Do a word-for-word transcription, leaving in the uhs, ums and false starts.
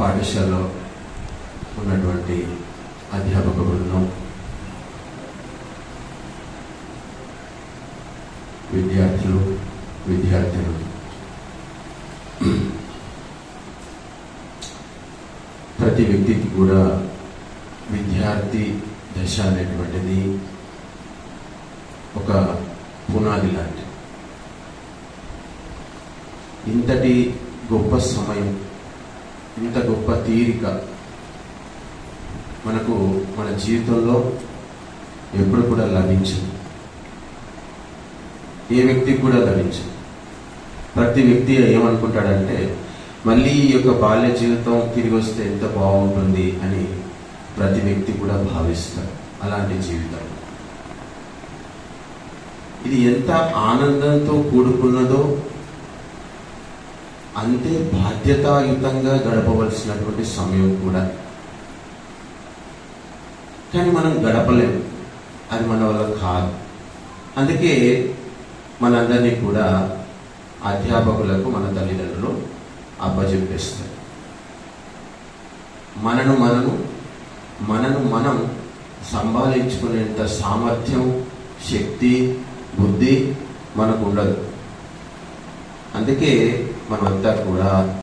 పాఠశాలలో ఉన్నటువంటి అధ్యాపక బృందం, విద్యార్థులు, విద్యార్థులు ప్రతి వ్యక్తికి కూడా విద్యార్థి దశ అనేటువంటిది ఒక పునాది లాంటి. ఇంతటి గొప్ప సమయం, ఇంత గొప్ప తీరిక మనకు మన జీవితంలో ఎప్పుడు కూడా లభించదు. ఏ వ్యక్తికి కూడా లభించదు. ప్రతి వ్యక్తి ఏమనుకుంటాడంటే మళ్ళీ ఈ యొక్క బాల్య జీవితం తిరిగి వస్తే ఎంత బాగుంటుంది అని ప్రతి వ్యక్తి కూడా భావిస్తారు. అలాంటి జీవితం ఇది ఎంత ఆనందంతో కూడుకున్నదో అంతే బాధ్యతాయుతంగా గడపవలసినటువంటి సమయం కూడా. కానీ మనం గడపలేము, అది మన వల్ల కాదు. అందుకే మనందరినీ కూడా అధ్యాపకులకు మన తల్లిదండ్రులు అప్పచెప్పేస్తారు. మనను మనను మనను మనం సంభాళించుకునేంత సామర్థ్యం, శక్తి, బుద్ధి మనకు ఉండదు. అందుకే మనమంతా కూడా